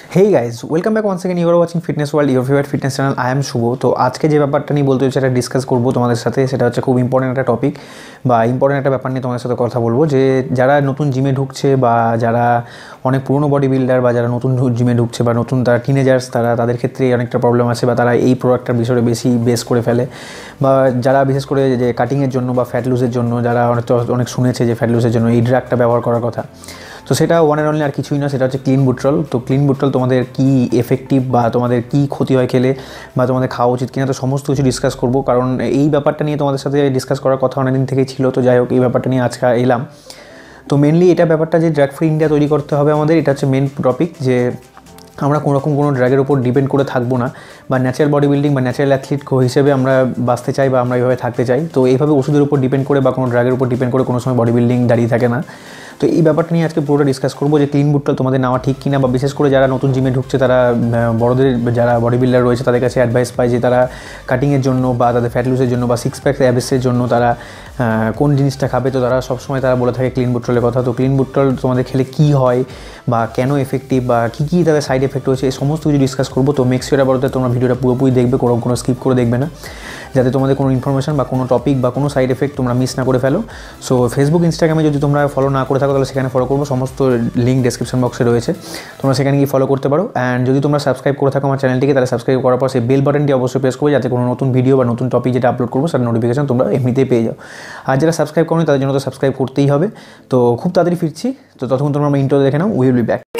Hey guys, welcome back once again. You are watching Fitness World, your favorite fitness channel. I am Shubho. তো আজকে যে ব্যাপারটা নিয়ে বলতে সেটা ডিসকাস করব তোমাদের সাথে। সেটা হচ্ছে খুব ইম্পর্টেন্ট একটা টপিক বা ইম্পর্টেন্ট একটা ব্যাপার নিয়ে তোমাদের সাথে কথা বলবো, যে যারা নতুন জিমে ঢুকছে বা যারা অনেক পুরনো বডি বিল্ডার বা যারা নতুন জিমে ঢুকছে বা নতুন তারা টিনেজার্স, তাদের ক্ষেত্রে অনেকটা প্রবলেম আছে বা তারা এই প্রোডাক্টটার বিষয়ে বেশি বেস করে ফেলে, বা যারা বিশেষ করে যে কাটিংয়ের জন্য বা ফ্যাট লুজের জন্য যারা অনেক শুনেছে যে ফ্যাট লুজের জন্য এই ড্রাগটা ব্যবহার করার কথা। তো সেটা ওয়ান অ্যান্ড অনলি আর কিছুই না, সেটা হচ্ছে ক্লিনবুটেরল। তো ক্লিনবুটেরল তোমাদের কী এফেক্টিভ বা তোমাদের কী ক্ষতি হয় খেলে বা তোমাদের খাওয়া উচিত কিনা, তো সমস্ত কিছু ডিসকাস করবো, কারণ এই ব্যাপারটা নিয়ে তোমাদের সাথে ডিসকাস করার কথা অনেকদিন থেকেই ছিল। তো যাই হোক, এই ব্যাপারটা নিয়ে আজকে এলাম। তো মেনলি এটা ব্যাপারটা যে ড্রাগ ফ্রি ইন্ডিয়া তৈরি করতে হবে আমাদের, এটা হচ্ছে মেন টপিক, যে আমরা কোনো ড্রাগের উপর ডিপেন্ড করে থাকবো না, বা ন্যাচারাল বডি বিল্ডিং বা ন্যাচারাল অ্যাথলিট হিসেবে আমরা বাঁচতে চাই বা আমরা এইভাবে থাকতে চাই। তো এইভাবে ওষুধের উপর ডিপেন্ড করে বা কোনো ড্রাগের উপর ডিপেন্ড করে কোনো সময় বডি বিল্ডিং দাঁড়িয়ে থাকে না। তো এই ব্যাপারটা নিয়ে আজকে পুরোটা ডিসকাস করবো, যে ক্লিনবুটেরল তোমাদের নেওয়া ঠিক কিনা, বা বিশেষ করে যারা নতুন জিমে ঢুকছে তারা বড়দের যারা বডি বিল্ডার রয়েছে তাদের কাছে অ্যাডভাইস পায় যে তারা কাটিংয়ের জন্য বা তাদের ফ্যাট লুজের জন্য বা সিক্স প্যাক অ্যাবেসের জন্য তারা কোন জিনিসটা খাবে। তো তারা সবসময় তারা বলে থাকে ক্লিনবুটেরলের কথা। তো ক্লিনবুটেরল তোমাদের খেলে কী হয় বা কেন এফেক্টিভ বা কী তাদের সাইড এফেক্ট হয়েছে, এই সমস্ত কিছু ডিসকাস করবো। তো মেক শিওর বলতে তোমরা ভিডিওটা পুরোপুরি দেখবে, কোনো স্কিপ করে দেখবে না, যাতে তোমাদের কোনো ইনফরমেশন বা কোনো টপিক বা কোনো সাইড এফেক্ট তোমরা মিস না করে ফেলো। সো ফেসবুক ইনস্টাগ্রামে যদি তোমরা ফলো না করে থাকো তাহলে সেখানে ফলো করবো, সমস্ত লিঙ্ক ডেসক্রিপশন বক্সে রয়েছে, তোমরা সেখানে গিয়ে ফলো করতে পারো। অ্যান্ড যদি তোমরা সাবস্ক্রাইব করে থাকো আমার চ্যানেলটিকে, তাহলে সাবস্ক্রাইব করার পর সেই বেল বাটনটি অবশ্যই প্রেস করবে, যাতে কোনো নতুন ভিডিও বা নতুন টপিক যেটা আপলোড করবো সেটা নোটিফিকেশন তোমরা এমনিতেই পেয়ে যাও। আর যারা সাবস্ক্রাইব করো তাদের জন্য তো সাবস্ক্রাইব করতেই হবে। তো খুব তাড়াতাড়ি ফিরছি, তো ততক্ষণ তোমরা আমার ইন্ট্রো দেখে নাও। Will be back.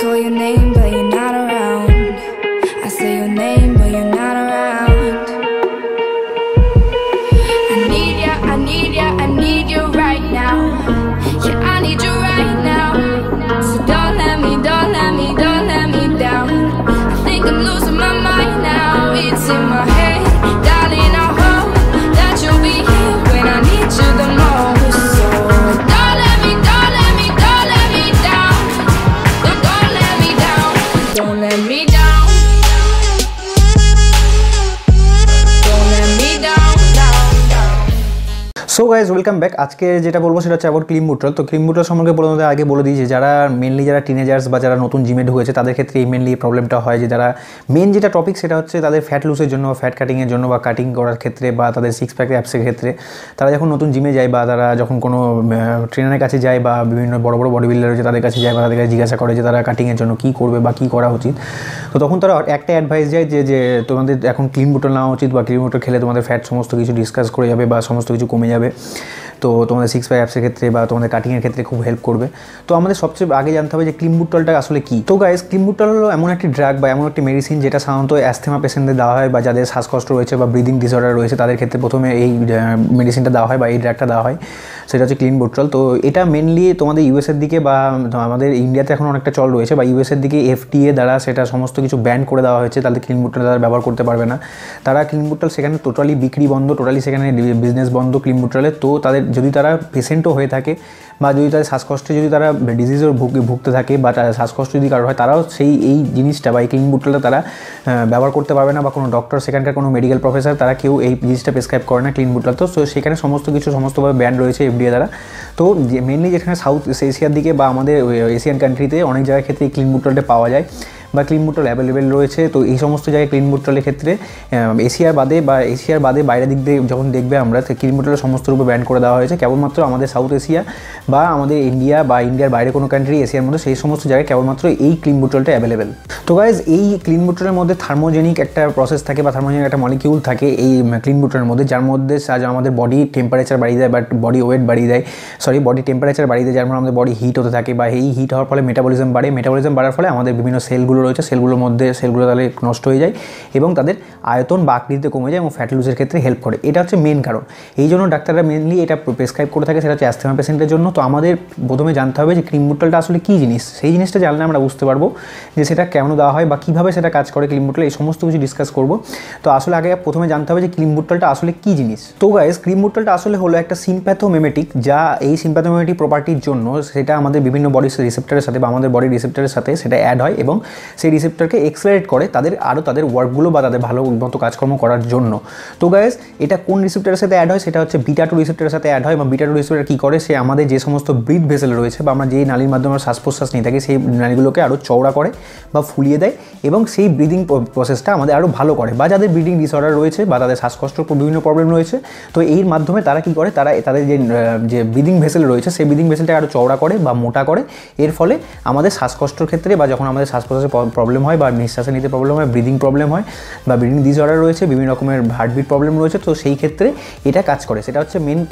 So guys, welcome back. আজকে যেটা বলবো সেটা হচ্ছে অ্যাবাউট ক্লিনবুটেরল। তো ক্লিনবুটেরল সম্পর্কে বলতে আগে বলে দিই যে যারা মেনলি যারা টিনেজার্স বা যারা নতুন জিমে ঢুকেছে তাদের ক্ষেত্রে এই মেনলি প্রবলেমটা হয়, যে যারা মেন যেটা টপিক সেটা হচ্ছে তাদের ফ্যাট লুসের জন্য, ফ্যাট কাটিংয়ের জন্য বা কাটিং করার ক্ষেত্রে বা তাদের সিক্স প্যাক অ্যাপসের ক্ষেত্রে তারা যখন নতুন জিমে যায় বা তারা যখন কোনো ট্রেনারের কাছে যায় বা বিভিন্ন বড় বড় বডি বিল্ডার রয়েছে তাদের কাছে যায় বা তাদের কাছে জিজ্ঞাসা করে যে তারা কাটিংয়ের জন্য কী করবে বা কী করা উচিত। তো তখন তারা একটা অ্যাডভাইস যায় যে তোমাদের এখন ক্লিনবুটেরল নেওয়া উচিত, বা ক্লিনবুটেরল খেলে তোমাদের ফ্যাট সমস্ত কিছু ডিসকাস করে যাবে বা সমস্ত কিছু কমে যাবে। তো তোমাদের সিক্স প্যাক অ্যাপসের ক্ষেত্রে বা তোমাদের কাটিংয়ের ক্ষেত্রে খুব হেল্প করবে। তো আমাদের সবচেয়ে আগে জানতে হবে যে ক্লিনবুটেরলটা আসলে কী। তো গাইস, ক্লিনবুটেরল হলো এমন একটি ড্রাগ বা এমন একটি মেডিসিন যেটা সাধারণত অ্যাস্থমা পেশেন্টদের দেওয়া হয়, বা যাদের শ্বাসকষ্ট রয়েছে বা ব্রিদিং ডিসঅর্ডার রয়েছে তাদের ক্ষেত্রে প্রথমে এই মেডিসিনটা দেওয়া হয় বা এই ড্রাগটা দেওয়া হয়, সেটা হচ্ছে ক্লিনবুটেরল। তো এটা মেনলি তোমাদের ইউএসের দিকে বা আমাদের ইন্ডিয়াতে এখন অনেকটা চল রয়েছে, বা ইউএসের দিকে এফডিএ দ্বারা সেটা সমস্ত কিছু ব্যান করে দেওয়া হয়েছে, তাদের ক্লিনবুটেরল তারা ব্যবহার করতে পারবে না। তারা ক্লিনবুটেরল সেখানে টোটালি বিক্রি বন্ধ, টোটালি সেখানে বিজনেস বন্ধ ক্লিনবুটেরলের। তো তাদের যদি তারা পেশেন্টও হয়ে থাকে বা যদি তাদের শ্বাসকষ্টে যদি তারা ডিজিজের ভুগতে থাকে বা শ্বাসকষ্ট যদি কারো হয়, তারাও এই জিনিসটা বা এই ক্লিনবুটেরলটা তারা ব্যবহার করতে পারবে না, বা কোনো ডক্টর সেখানকার কোনো মেডিকেল প্রফেসর তারা কেউ এই জিনিসটা প্রেসক্রাইব করে না ক্লিনবুটেরল। তো সেখানে সমস্তভাবে ব্যান রয়েছে এফডিএ দ্বারা। তো মেনলি যেখানে সাউথ এশিয়ার দিকে বা আমাদের এশিয়ান কান্ট্রিতে অনেক জায়গার ক্ষেত্রে এই ক্লিনবুটেরলটা পাওয়া যায় বা ক্লিনবুটেরল অ্যাভেলেবেল রয়েছে। তো এই সমস্ত জায়গায় ক্লিনবুটেরলের ক্ষেত্রে এশিয়ার বাদে বাইরের দিক দিয়ে যখন দেখবে আমরা, ক্লিনবুটেরল সমস্ত রূপে ব্যান করে দেওয়া হয়েছে। কেবলমাত্র আমাদের সাউথ এশিয়া বা আমাদের ইন্ডিয়া বা ইন্ডিয়ার বাইরে কোনো কান্ট্রি এশিয়ার মধ্যে সেই সমস্ত জায়গায় কেবলমাত্র এই ক্লিনবুটেরলটা অ্যাভেলেবেল। তো গাইজ, এই ক্লিনবুটেরলের মধ্যে থার্মোজেনিক একটা প্রসেস থাকে বা থার্মোজেনিক একটা মলিকিউল থাকে এই ক্লিনবুটেরলের মধ্যে, যার মধ্যে আমাদের বডি টেম্পারেচার বাড়িয়ে দেয় বা বডি ওয়েট বাড়িয়ে দেয়, বডি টেম্পারেচার বাড়িয়ে দেয়, যার মানে আমাদের বডি হিট হতে থাকে, বা এই হিট হওয়ার ফলে মেটাবলিজম বাড়ার ফলে আমাদের বিভিন্ন সেলগুলো রয়েছে, সেলগুলো তাহলে নষ্ট হয়ে যায় এবং তাদের আয়তন বা আকৃতিতে কমে যায় এবং ফ্যাট লুজের ক্ষেত্রে হেল্প করে। এটা হচ্ছে মেন কারণ, এই জন্য ডাক্তাররা মেনলি এটা প্রেসক্রাইব করে থাকে, সেটা হচ্ছে অ্যাস্থমা পেশেন্টের জন্য। তো আমাদের প্রথমে জানতে হবে যে ক্লিনবুটেরলটা আসলে কী জিনিস, সেই জিনিসটা জানলে আমরা বুঝতে পারবো যে সেটা কেন দেওয়া হয় বা কীভাবে সেটা কাজ করে ক্লিনবুটেরল, এই সমস্ত কিছু ডিসকাস করবো। তো আসলে আগে প্রথমে জানতে হবে যে ক্লিনবুটেরলটা আসলে কী জিনিস। তো গাইস, ক্লিনবুটেরলটা আসলে হলো একটা সিম্প্যাথোমিমেটিক, যা এই সিম্প্যাথোমিমেটিক প্রপার্টির জন্য সেটা আমাদের বিভিন্ন বডি রিসেপ্টরের সাথে বা আমাদের বডি রিসেপ্টরের সাথে সেটা অ্যাড হয় এবং সেই রিসেপ্টরকে এক্সেলারেট করে তাদের ওয়ার্কগুলো বা তাদের ভালো মতো কাজকর্ম করার জন্য। তো গাইস এটা কোন রিসেপ্টরের সাথে অ্যাড হয়, সেটা হচ্ছে বিটা-2 রিসেপ্টরের সাথে অ্যাড হয়। বা বিটা-2 রিসেপ্টর কী করে, সে আমাদের যে সমস্ত ব্রিথ ভেসেল রয়েছে বা আমরা যেই নালীর মাধ্যমে শ্বাস প্রশ্বাস নিয়ে থাকি সেই নালীগুলোকে আরও চওড়া করে বা ফুলিয়ে দেয় এবং সেই ব্রিদিং প্রসেসটা আমাদের আরও ভালো করে। বা যাদের ব্রিদিং ডিসঅর্ডার রয়েছে বা তাদের শ্বাসকষ্টর বিভিন্ন প্রবলেম রয়েছে, তো এর মাধ্যমে তারা কী করে, তাদের যে ব্রিদিং ভেসেল রয়েছে সেই ব্রিদিং ভেসেলটা আরও চওড়া করে বা মোটা করে। এর ফলে আমাদের শ্বাসকষ্টর ক্ষেত্রে বা যখন আমাদের শ্বাস প্রশ্বাসে প্রবলেম হয় বা নিঃশ্বাসে নিতে প্রবলেম হয়, ব্রিদিং প্রবলেম হয় বা ব্রিদিং ডিসঅর্ডার রয়েছে, বিভিন্ন রকমের হার্টবিট প্রবলেম রয়েছে, তো সেই ক্ষেত্রে এটা কাজ করে। সেটা হচ্ছে মেন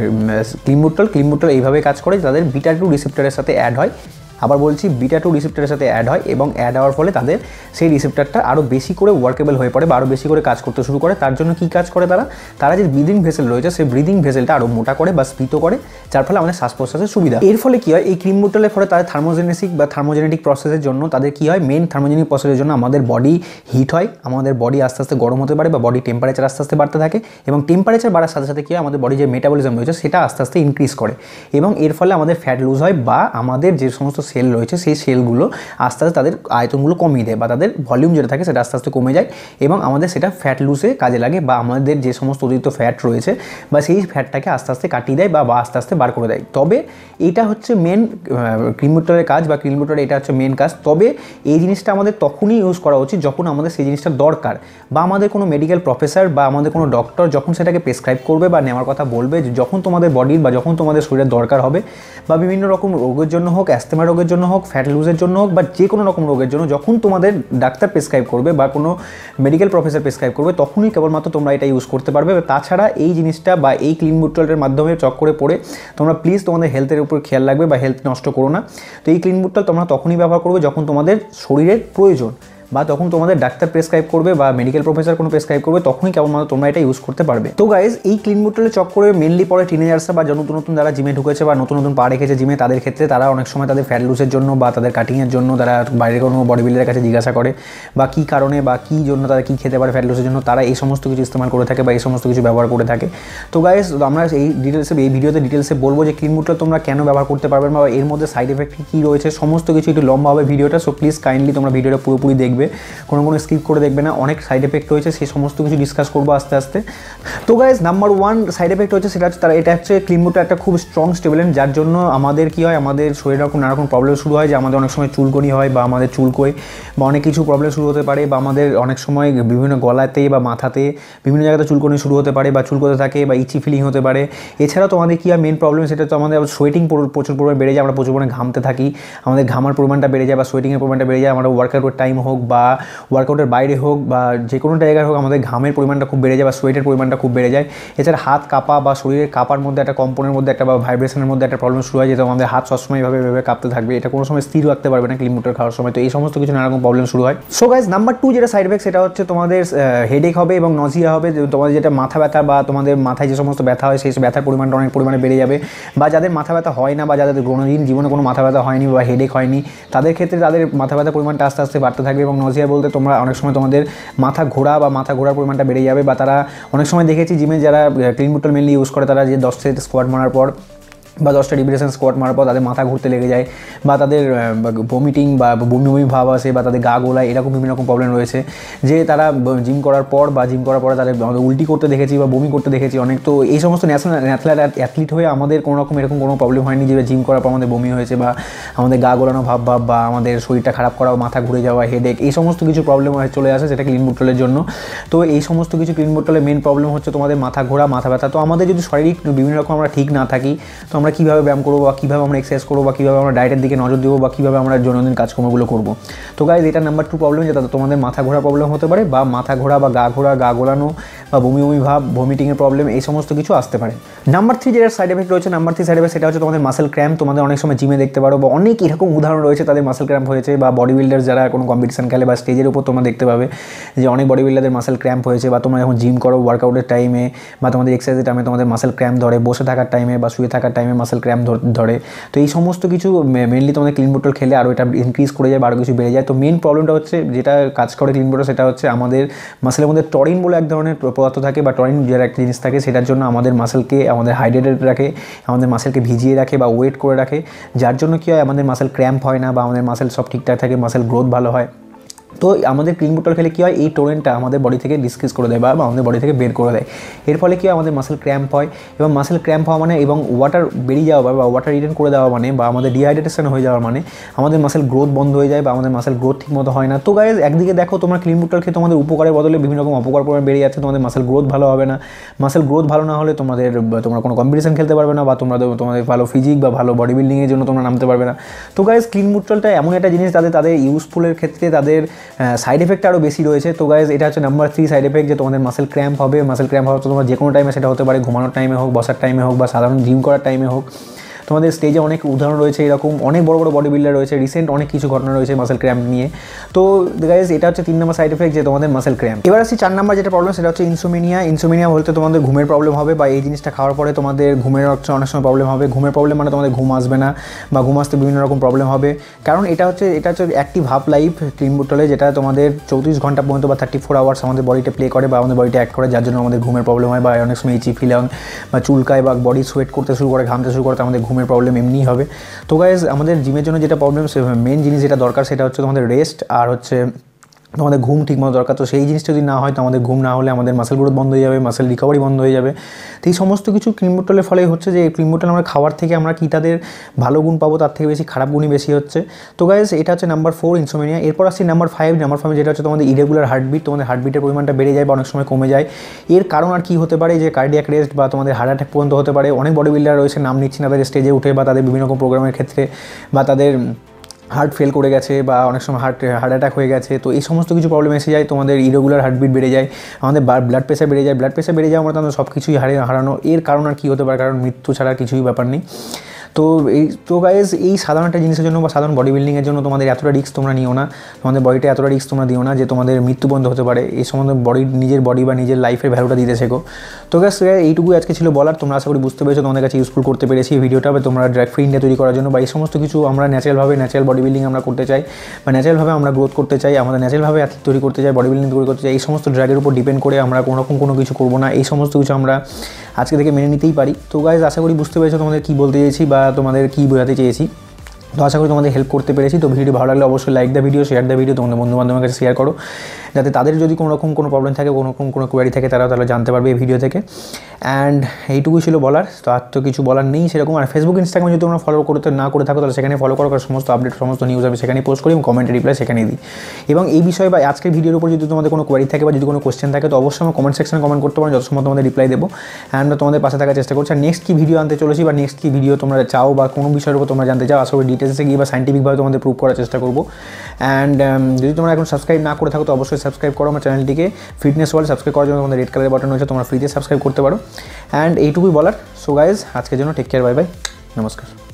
ক্লিম্বুট্রল এইভাবে কাজ করে, তাদের বিটা-2 রিসেপ্টরের সাথে অ্যাড হয়। আবার বলছি বিটা-2 রিসেপ্টরের সাথে অ্যাড হয় এবং অ্যাড হওয়ার ফলে তাদের সেই রিসেপ্টরটা আরও বেশি করে ওয়ার্কেবল হয়ে পড়ে বা আরও বেশি করে কাজ করতে শুরু করে। তার জন্য কী কাজ করে, তারা যে ব্রিদিং ভেসেল রয়েছে সেই ব্রিদিং ভেসেলটা আরও মোটা করে বা স্ফীত করে, যার ফলে আমাদের শ্বাস প্রশ্বাসের সুবিধা। এর ফলে কী হয়, এই ক্লিম্বুট্রলের ফলে তাদের থার্মোজেনেটিক প্রসেসের জন্য তাদের কী হয়, মেন থার্মোজেনিক প্রসেসের জন্য আমাদের বডি হিট হয়, আমাদের বডি আস্তে আস্তে গরম হতে পারে বা বডি টেম্পারেচার আস্তে আস্তে বাড়তে থাকে এবং টেম্পারেচার বাড়ার সাথে সাথে কী হয়, আমাদের বডি যে মেটাবলিজম রয়েছে সেটা আস্তে আস্তে ইনক্রিজ করে এবং এর ফলে আমাদের ফ্যাট লুজ হয় বা আমাদের যে সমস্ত সেল রয়েছে সেই সেলগুলো আস্তে আস্তে তাদের আয়তনগুলো কমিয়ে দেয় বা তাদের ভলিউম যেটা থাকে সেটা আস্তে আস্তে কমে যায় এবং আমাদের সেটা ফ্যাট লুজে কাজে লাগে বা আমাদের যে সমস্ত অতিরিক্ত ফ্যাট রয়েছে বা সেই ফ্যাটটাকে আস্তে আস্তে কাটিয়ে দেয় বা আস্তে আস্তে বার করে দেয়। তবে এটা হচ্ছে মেন ক্লিম্বুট্রলের কাজ বা ক্লিম্বুট্রলের এটা হচ্ছে মেন কাজ। তবে এই জিনিসটা আমাদের তখনই ইউজ করা উচিত যখন আমাদের সেই জিনিসটা দরকার বা আমাদের কোনো মেডিকেল প্রফেসর বা আমাদের কোনো ডক্টর যখন সেটাকে প্রেসক্রাইব করবে বা নেওয়ার কথা বলবে, যখন তোমাদের বডির বা যখন তোমাদের শরীরের দরকার হবে বা বিভিন্ন রকম রোগের জন্য হোক, অ্যাস্থমা রোগের জন্য হোক, ফ্যাট লুজের জন্য হোক বা যে কোনো রকম রোগের জন্য যখন তোমাদের ডাক্তার প্রেসক্রাইব করবে বা কোনো মেডিকেল প্রফেসর প্রেসক্রাইব করবে, তখনই কেবলমাত্র তোমরা এটা ইউজ করতে পারবে। তাছাড়া এই জিনিসটা বা এই ক্লিম্বুট্রলের মাধ্যমে চক্করে পড়ে তোমরা প্লিজ তোমাদের হেলথের উপর খেয়াল রাখবে বা হেলথ নষ্ট করো না। তো এই ক্লিম্বুট্রল তোমরা তখনই ব্যবহার করবে যখন তোমাদের শরীরের প্রয়োজন বা তখন তোমাদের ডাক্তার প্রেসক্রাইব করবে বা মেডিকেল প্রফেসর কোনো প্রেসক্রাইব করবে, তখনই কেবলমাত্র তোমরা এটা ইউজ করতে পারবে। তো গাইজ এই ক্লিম্বুট্রলের চক্করে মেনলি পরে টিনেজার্সরা বা নতুন নতুন যারা জিমে ঢুকেছে বা নতুন নতুন পা রেখেছে জিমে, তাদের ক্ষেত্রে তারা অনেক সময় তাদের ফ্যাট লুজের জন্য বা তাদের কাটিংয়ের জন্য তারা বাইরের কোনো বডি বিল্ডারের কাছে জিজ্ঞাসা করে বা কী কারণে বা কী জন্য তারা কী খেতে পারে ফ্যাট লুজের জন্য, তারা এই সমস্ত কিছু ইস্তেমাল করে থাকে বা এই সমস্ত কিছু ব্যবহার করে থাকে। তো গাইজ আমরা এই ভিডিওতে ডিটেলসে বলবো যে ক্লিম্বুট্রল তোমরা কেন ব্যবহার করতে পারবে বা এর মধ্যে সাইড এফেক্ট কী রয়েছে, সমস্ত কিছু একটু লম্বা হবে ভিডিওটা। সো প্লিজ কাইন্ডলি তোমরা ভিডিওটা পুরোপুরি দেখবে, কোনো স্কিপ করে দেখবে না, অনেক সাইড এফেক্ট রয়েছে, সেই সমস্ত কিছু ডিসকাস করবো আস্তে আস্তে। তো গাইজ নাম্বার 1 সাইড এফেক্ট হচ্ছে সেটা হচ্ছে এটা হচ্ছে ক্লিম্বুট্রল একটা খুব স্ট্রং স্টেবলেন্ট, যার জন্য আমাদের কী হয়, আমাদের শরীরে নানা রকম প্রবলেম শুরু হয়, যে আমাদের অনেক সময় চুলকনি হয় বা আমাদের চুলকোয় বা অনেক কিছু প্রবলেম শুরু হতে পারে বা আমাদের অনেক সময় বিভিন্ন গলাতে বা মাথাতে বিভিন্ন জায়গাতে চুলকনি শুরু হতে পারে বা চুলকোতে থাকে বা ইচি ফিলিং হতে পারে। এছাড়াও তো আমাদের কী হয়, মেন প্রবলেম সেটা তো আমাদের সোয়েটিং প্রচুর পরিমাণে বেড়ে যায়, আমরা প্রচুর পরিমাণে ঘামতে থাকি, আমাদের ঘামার পরিমাণটা বেড়ে যায় বা সোয়েটিংয়ের পরিমাণটা বেড়ে যায়, আমরা ওয়ার্কআউটের টাইম হোক বা ওয়ার্কআউটের বাইরে হোক বা যে কোনো জায়গায় হোক আমাদের ঘামের পরিমাণটা খুব বেড়ে যায় বা সোয়েটের পরিমাণটা খুব বেড়ে যায়। এছাড়া হাত কাঁপা বা শরীরের কাঁপার মধ্যে একটা কম্পনের মধ্যে একটা বা ভাইব্রেশনের মধ্যে একটা প্রবলেম শুরু হয়, যেটা আমাদের হাত সবসময় এভাবে কাঁপতে থাকবে, এটা কোনো সময় স্থির রাখতে পারবে না ক্লিম্বুট্রল খাওয়ার সময়। তো এই সমস্ত কিছু নানা রকম প্রবলেম শুরু হয়। সো গাইজ নাম্বার 2 যেটা সাইড এফেক্ট সেটা হচ্ছে তোমাদের হেডেক হবে এবং নজিয়া হবে, তোমাদের যেটা মাথা ব্যথা বা তোমাদের মাথায় যে সমস্ত ব্যথা হয় সেই ব্যথার পরিমাণটা অনেক পরিমাণে বেড়ে যাবে। বা যাদের মাথা ব্যথা হয় না বা যাদের কোনোদিন জীবনে কোনো মাথা ব্যথা হয়নি বা হেডেক হয়নি, তাদের ক্ষেত্রে তাদের মাথা ব্যথার পরিমাণটা আস্তে আস্তে বাড়তে থাকবে এবং নজিয়া বলতে তোমরা অনেক সময় তোমাদের মাথা ঘোরা বা মাথা ঘোরার পরিমাণটা বেড়ে যাবে। বা তারা অনেক সময় দেখেছি জিমে যারা ক্লিম্বুট্রল মেনলি ইউজ করে, তারা যে 10 সেট স্কোয়াট মারার পর বা 10টা ডিপ্রেশন স্কোয়াট মারার পর তাদের মাথা ঘুরতে লেগে যায় বা তাদের ভমিটিং বা বমি বমি ভাব আসে বা তাদের গা গোলায়, এরকম বিভিন্ন রকম প্রবলেম রয়েছে যে তারা জিম করার পর বা জিম করার পরে তাদের আমাদের উল্টি করতে দেখেছি বা বমি করতে দেখেছি অনেক। তো এই সমস্ত ন্যাশনাল অ্যাথলিট হয়ে আমাদের কোনো রকম এরকম কোনো প্রবলেম হয়নি যে জিম করার পর আমাদের বমি হয়েছে বা আমাদের গা গোলানো ভাব বা আমাদের শরীরটা খারাপ করা, মাথা ঘুরে যাওয়া, হেডেক, এই সমস্ত কিছু প্রবলেম চলে আসে সেটা ক্লিম্বুট্রলের জন্য। তো এই সমস্ত কিছু ক্লিম্বুট্রলের মেন প্রবলেম হচ্ছে তোমাদের মাথা ঘোরা, মাথা ব্যথা। তো আমাদের যদি শারীরিক বিভিন্ন রকম আমরা ঠিক না থাকি, তো আমরা কীভাবে ব্যায়াম করবো বা কীভাবে আমরা এক্সারসাইজ করবো বা কীভাবে আমরা ডায়েটের দিকে নজর দেবো বা কীভাবে আমরা দৈনন্দিন কাজকর্মগুলো করবো। তো গাইজ এটা নাম্বার 2 প্রবলেম, যেটা তোমাদের মাথা ঘোরা প্রবলেম হতে পারে বা মাথা ঘোরা বা গা ঘোরা, গা গোলানো বা বমি বমি ভাব, ভমিটিংয়ের প্রবলেম, এই সমস্ত কিছু আসতে পারে। নাম্বার 3 যেটা সাইড এফেক্ট রয়েছে, নাম্বার 3 সাইড এফেক্ট সেটা হচ্ছে তোমাদের মাসেল ক্র্যাম্প। তোমাদের অনেক সময় জিমে দেখতে পারো বা অনেক এরকম উদাহরণ রয়েছে তাদের মাসেল ক্র্যাম্প হয়েছে বা বডি বিল্ডার যারা কোনো কম্পিটিশন খেলে বা স্টেজের উপর তোমরা দেখতে পাবে যে অনেক বডি বিল্ডারদের মাসেল ক্র্যাম্প হয়েছে। বা তোমরা যখন জিম করো ওয়ার্কআউটের টাইমে বা তোমাদের এক্সারসাইজের টাইমে তোমাদের মাসেল ক্র্যাম্প ধরে, বসে থাকার টাইমে বা শুয়ে থাকার টাইমে মাসেল ক্র্যাম্প ধরে। তো এই সমস্ত কিছু মেনলি তোমাদের ক্লিম্বুট্রল খেলে আরও এটা ইনক্রিজ করে যায় বা আরও কিছু বেড়ে যায়। তো মেন প্রবলেমটা হচ্ছে যেটা কাজ করে ক্লিম্বুট্রল, সেটা হচ্ছে আমাদের মাসেলের মধ্যে টরিন বলে এক ধরনের পদার্থ থাকে বা টরিন যার একটা জিনিস থাকে, সেটার জন্য আমাদের মাসেলকে আমাদের হাইড্রেটেড রাখে, আমাদের মাসেলকে ভিজিয়ে রাখে বা ওয়েট করে রাখে, যার জন্য কী হয় আমাদের মাসেল ক্র্যাম্প হয় না বা আমাদের মাসেল সব ঠিকঠাক থাকে, মাসেল গ্রোথ ভালো হয়। তো আমাদের ক্লিন বুটল খেলে কী হয়, এই টোরেন্টটা আমাদের বডি থেকে ডিসক্রিজ করে দেয় বা আমাদের বডি থেকে বের করে দেয়। এর ফলে কী হয়, আমাদের মাসেল ক্র্যাম্প হয়, এবং মাসেল ক্র্যাম্প হওয়া মানে এবং ওয়াটার বেরিয়ে যাওয়া বা ওয়াটার রিটেন করে দেওয়া মানে বা আমাদের ডিহাইড্রেশন হয়ে যাওয়ার মানে আমাদের মাসেল গ্রোথ বন্ধ হয়ে যায় বা আমাদের মাসেল গ্রোথ ঠিকমতো হয় না। তো গাইজ একদিকে দেখো তোমরা ক্লিন বুটল খেয়ে তোমাদের উপকারের বদলে বিভিন্ন রকম অপকার পরিমাণ বেড়ে যাচ্ছে, তোমাদের মাসেল গ্রোথ ভালো হবে না। মাসেল গ্রোথ ভালো না হলে তোমরা কোনো কম্পিটিশন খেলতে পারবে না বা তোমাদের ভালো ফিজিক বা ভালো বডি বিল্ডিংয়ের জন্য তোমরা নামতে পারবে না। তো গাইজ ক্লিন বুটলটা এমন একটা জিনিস তাদের ইউজফুলের ক্ষেত্রে তাদের সাইড এফেক্ট আরও বেশি রয়েছে। তো গাইজ এটা হচ্ছে নাম্বার 3 সাইড এফেক্ট, যে তোমাদের মাসেল ক্র্যাম্প হবে। মাসেল ক্র্যাম্প হবে তোমার যে কোনো টাইমে, সেটা হতে পারে ঘুমানোর টাইমে হোক, বসার টাইমে হোক বা সাধারণ জিম করার টাইমে হোক। তোমাদের স্টেজে অনেক উদাহরণ রয়েছে, এরকম অনেক বড় বড় বডি বিল্ডার রয়েছে, রিসেন্ট অনেক কিছু ঘটনা রয়েছে মাসেল ক্র্যাম্প নিয়ে। তো গাইজ এটা হচ্ছে 3 নম্বর সাইড এফেক্ট, যে তোমাদের মাসেল ক্র্যাম্প। এবার আসছি 4 নম্বর যেটা প্রবলেম, সেটা হচ্ছে ইনসোমিনিয়া বলতে তোমাদের ঘুমের প্রবলেম হবে, বা এই জিনিসটা খাওয়ার পরে তোমাদের ঘুমের অনেক সময় প্রবলেম হবে। ঘুমের প্রবলেম মানে তোমাদের ঘুম আসবে না বা ঘুম আসতে বিভিন্ন রকম প্রবলেম হবে, কারণ এটা হচ্ছে active half life clenbuterol, যেটা তোমাদের 34 ঘন্টা পর্যন্ত বা 34 আওয়ার্স আমাদের বডিতে প্লে করে বা আমাদের বডিতে অ্যাক্ট করে, যার জন্য আমাদের ঘুমের প্রবলেম হয় বা অনেক সময় ইচি ফিলিং বা চুলকায় বা বডি সোয়েট করতে শুরু করে, ঘামতে শুরু করে, আমাদের ঘুমের প্রবলেম এমনিই হবে। তো গাইজ আমাদের জিমের জন্য যেটা প্রবলেম, মেন জিনিস যেটা দরকার সেটা হচ্ছে তোমাদের রেস্ট, আর হচ্ছে তোমাদের ঘুম ঠিকমতো দরকার। তো সেই জিনিসটা যদি না হয়, তো আমাদের ঘুম না হলে আমাদের মাসেল গ্রোথ বন্ধ হয়ে যাবে, মাসেল রিকভারি বন্ধ হয়ে যাবে। তো এই সমস্ত কিছু ক্লিন বুটলের ফলেই হচ্ছে, যে ক্লিন বুটল আমরা খাওয়ার থেকে আমরা কি তাদের ভালো গুণ পাবো, তার থেকে বেশি খারাপ গুণই বেশি হচ্ছে। তো গাইজ এটা হচ্ছে নাম্বার 4 ইনসোমিনিয়া। এরপর আসছি নাম্বার 5 যেটা হচ্ছে তোমাদের ইরেগুলার হার্টবিট। তোমাদের হার্টবিটের পরিমাণটা বেড়ে যায় বা অনেক সময় কমে যায়। এর কারণ আর কি হতে পারে, যে কার্ডিয়াক রেস্ট বা তোমাদের হার্ট অ্যাটাক পর্যন্ত হতে পারে। অনেক বডি বিল্ডার রয়েছে, নাম নিচ্ছি না, তাদের স্টেজে উঠে বা তাদের বিভিন্ন রকম প্রোগ্রামের ক্ষেত্রে বা তাদের হার্ট ফেল করে গেছে বা অনেক সময় হার্ট অ্যাটাক হয়ে গেছে। তো এই সমস্ত কিছু প্রবলেম এসে যায়, তোমাদের ইরেগুলার হার্টবিট বেড়ে যায়, আমাদের ব্লাড প্রেশার বেড়ে যায়। ব্লাড প্রেশার বেড়ে যাওয়া মানে তোমাদের সব কিছুই হারানো। এর কারণ আর কী হতে পারে, কারণ মৃত্যু ছাড়া কিছুই ব্যাপার নেই। তো গাইজ এই সাধারণ একটা জিনিসের জন্য বা সাধারণ বডি বিল্ডিংয়ের জন্য তোমাদের এতটা রিস্ক তোমরা নিও না, তোমাদের বডিটা এতটা রিস্ক তোমরা দিও না যে তোমাদের মৃত্যু বন্ধ হতে পারে। এই সম্বন্ধে নিজের বডি বা নিজের লাইফের ভ্যালুটা দিতে শেখো। তো গাইজ এইটুকুই আজকে ছিল বলার। তোমরা আশা করি বুঝতে পেরেছো, তোমাদের কাছে ইউজফুল করতে পেরেছি এই ভিডিওটা, বা তোমরা ড্রাগ ফ্রি ইন্ডিয়া তৈরি করার জন্য বা এই সমস্ত কিছু আমরা ন্যাচারাল বডি বিল্ডিং আমরা করতে চাই বা ন্যাচারালভাবে আমরা গ্রোথ করতে চাই, আমাদের ন্যাচারালভাবে অ্যাথলিট তৈরি করতে চাই, বডি বিল্ডিং তৈরি করতে চাই। এই সমস্ত ড্রাগের উপর ডিপেন্ড করে আমরা কোনো কিছু করবো না, এই সমস্ত কিছু আমরা আজকে থেকে মেনে নিতেই পারি। তো গাইজ আশা করি বুঝতে পেরেছো তোমাদের কী বলতে চেয়েছি বা তোমাদের কী বোঝাতে চেয়েছি। তো আশা করি তোমাদের হেল্প করতে পেরেছি। তো ভিডিওটি ভালো লাগলে অবশ্যই like the video, share the video, তোমাদের বন্ধুবান্ধবের কাছে শেয়ার করো, যাতে তাদের যদি কোনো প্রবলেম থাকে, কোনো কোয়ারি থাকে, তারা জানতে পারবে এই ভিডিও থেকে। অ্যান্ড এইটুকুই ছিল বলার। তো আর তো কিছু বলার নেই সেরকম। আর ফেসবুক ইনস্টাগ্রামে যদি তোমরা ফলো না করে থাকো, তাহলে সেখানে ফলো করো, কারণ সমস্ত আপডেট সমস্ত নিউজ আমি সেখানে পোস্ট করি এবং কমেন্টে রিপ্লাই সেখানেই দিই। এবং এই বিষয়ে বা আজকের ভিডিওর উপর যদি তোমাদের কোনো কোয়ারি থাকে বা যদি কোনো কোয়েশ্চেন থাকে, তো অবশ্যই আমার কমেন্ট সেকশনে কমেন্ট করতে পারো, যত সময় তোমাদের রিপ্লাই দেবো। অ্যান্ড তোমাদের পাশে থাকার চেষ্টা করছি। আর নেক্সট কী ভিডিও আনতে চলেছি বা নেক্সট কী ভিডিও তোমরা চাও বা কোনো বিষয়ের উপর তোমরা জানতে চাও, আশা করি ডিটেলসে গিয়ে বা সাইন্টিফিকভাবে তোমাদের প্রুভ করার চেষ্টা করবো। অ্যান্ড যদি তোমরা এখন সাবস্ক্রাইব না করে থাকো, তো অবশ্যই সাবস্ক্রাইব করো আমার চ্যানেলটিকে। ফিটনেস ওয়ার্ল্ড সাবস্ক্রাইব করার জন্য তোমাদের রেড কালারের বাটন রয়েছে, তোমরা ফ্রিতে সাবস্ক্রাইব করতে পারো। অ্যান্ড এইটুকুই বলার। সো গাইজ আজকের জন্য টেক কেয়ার, বাই বাই, নমস্কার।